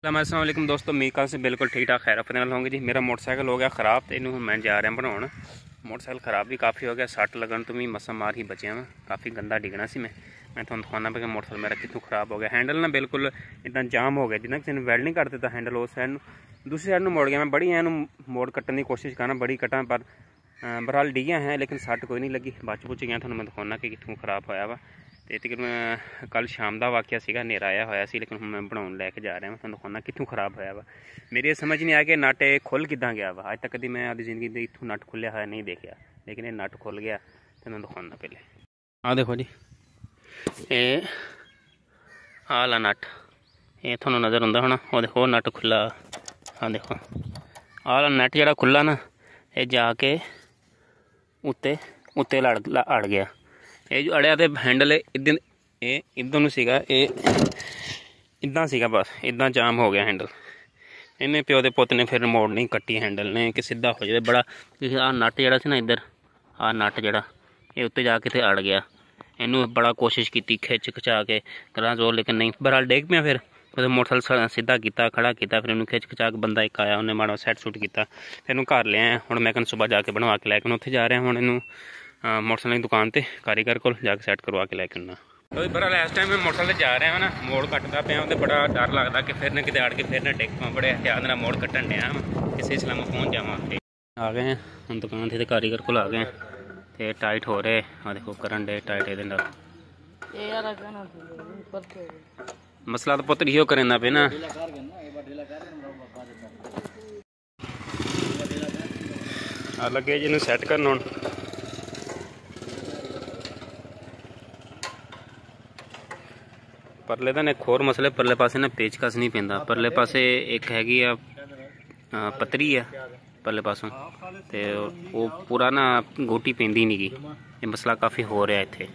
अस्सलाम वालेकुम दोस्तों, उम्मीद कर से बिल्कुल ठीक ठाक खैर अपने होंगे जी। मेरा मोटरसाइकिल हो गया ख़राब तो इनू मैं जा रहा बनाने। मोटरसाइकिल ख़राब भी काफ़ी हो गया, सट लगन तो भी मसा मार ही बचिया मैं, काफ़ी गंदा डिगना सी मैं तुम दिखाना पे कि मोटरसाइकिल मेरा कितों ख़राब हो गया। हैंडल ना बिल्कुल इतना जाम हो गया, जिन्ना किसी ने वेल्ड नहीं कर दिता हैंडल उस साइड दूसरी साइड मोड़ गया। मैं बड़ी इनू मोड़ कट्टन की कोशिश करना, बड़ी कटा पर बहरहाल डिगिया है लेकिन सट कोई नहीं लगी। बच बुच गया, थोड़ा मैं दिखाना कि कितों ख़राब होया वा। तो तकरीबन कल शाम का वाक़या सीगा, हनेरा आया होया सी, लेकिन मैं बनाने लैके जा रहा मैं दिखाना कितों ख़राब होया वा। मेरी समझ नहीं आया कि नट खुल किदा गया वा। अज तक कभी मैं आदि जिंदगी इतों नट खुलिया होया नहीं देखा, लेकिन ये नट खुल गया तो मैं दिखाना पहले। हाँ देखो जी, ये आला नट ये थोड़ा नज़र आता होना, वो देखो नट खुला। हाँ देखो आला नट जरा खुला ना, ये जाके उत्ते उत्ते अड़ गया। ये जो अड़िया तो हैंडल है इधर सीगा, ये इदा सीगा, बस इदा जाम हो गया हैंडल। इन्हें प्यो के पुत ने फिर मोड़ नहीं कट्टी हैंडल ने कि सीधा हो जाए बड़ा। आ नट जरा सी ना इधर, आ नट जरा ये उत्ते जाके थे अड़ गया। इनू बड़ा कोशिश की खिच खचा के करा जोर, लेकिन नहीं, बहरहाल डेग पिया। फिर मोटरसाइकिल सीधा किया, खड़ा किया, फिर खिच खचा के बंदा एक आया, उन्हें माड़ा सैट सूट किया, फिर इनू घर ले आया। हूँ मैं कहना सुबह जाके बनवा के लैके उत्थे जा रहा हूँ इनू मोटरसाइकिल की दुकान पर कारीगर को जाके सैट करवा के लैके आना। तो बहरहाल इस टाइम मैं मोटरसाइकिल जा रहा ना, मोड़ कटता पाया तो बड़ा डर लगता कि फिर न कि अड़ के फिर न डिग पाँ। बड़े एहतियात नाल मोड़ कट्टन दिया किसी सलाम पहुँच जावा। आ गए हैं हम दुकान से, कारीगर को आ गए तो टाइट हो रहे। हाँ देखो करन डे टाइट ये मसला तो पुत्र इो करना पे ना। लगे जिन्होंने सैट करना हूँ। परले का एक होर मसले, परले पासे ना पेचकस नहीं पैंदा। परले पासे एक हैगी आ पतरी है परले पासों, तो वो पूरा ना गोटी पैंदी नहीं गी। ये मसला काफ़ी हो रहा है इत्थे।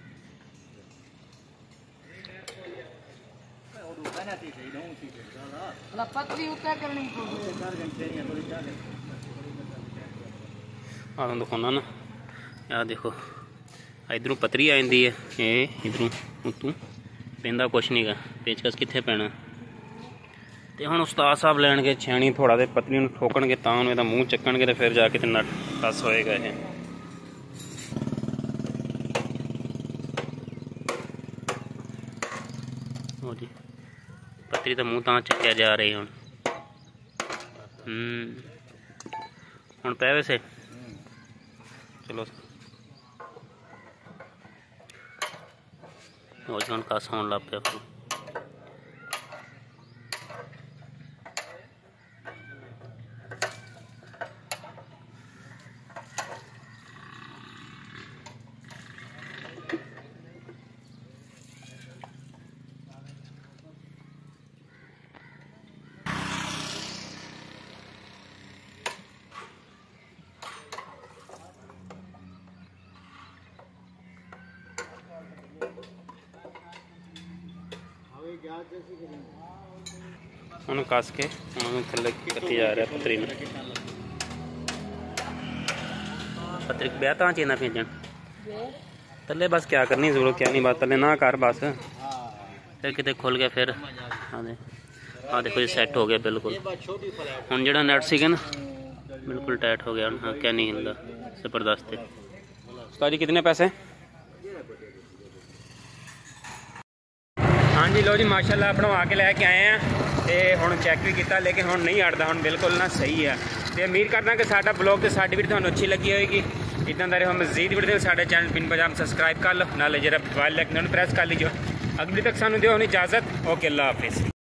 हाँ दिखाना ना, यार देखो इधरों पतरी आ जाती है, ये इधरों उतों पैंदा कुछ नहीं गा, पेचकस कित्थे पैना। तो हम उस्ताद साहब लैणगे छेणी थोड़ा तो पतली ठोकणगे, तो मूँह चक्कणगे तो फिर जाके नट कस होएगा। ये हो जी, पतरी तो मूँह तां चक्या जा रही हूँ। हुण पै वैसे चलो हम कस होने लग पे। उन्होंने कस के थले कट्टी जा रहा पतरी में। पतरी ब्याह तो चेना भेजन तले, बस क्या करनी जरूरत क्या नहीं, बात तले ना कर बस। फिर कितने खुल गया फिर। हाँ देखो ये सैट हो गया बिल्कुल। हम जो नट सी ना बिल्कुल टाइट हो गया। हाँ क्या नहीं हिलता, जबरदस्त है। उस्ताद जी कितने पैसे? हाँ जी लो जी माशाल्लाह बनवा के लैके आए हैं तो हुण चैक भी किया, लेकिन हुण नहीं अड़ता, हुण बिल्कुल ना सही है। तो उम्मीद करदा कि साडा ब्लॉग तो साडी वीडियो तुहानूं अच्छी लगी होएगी। इदां दा हो मज़ीद वीडियो साडे चैनल पिन बजाम सब्सक्राइब कर लो, नाले जरा बेल आइकन प्रेस कर लीजिए। अगली तक सानूं दिओ इजाज़त। ओके अल्लाह हाफिज़।